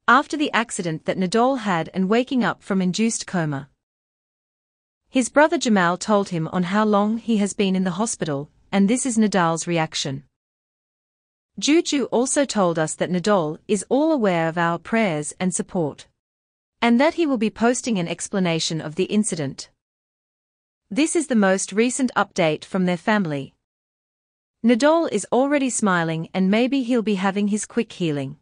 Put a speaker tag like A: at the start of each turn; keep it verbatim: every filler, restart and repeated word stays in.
A: after the accident that Nidal had and waking up from induced coma. His brother Jamal told him on how long he has been in the hospital, and this is Nidal's reaction. Juju also told us that Nidal is all aware of our prayers and support, and that he will be posting an explanation of the incident. This is the most recent update from their family. Nidal is already smiling and maybe he'll be having his quick healing.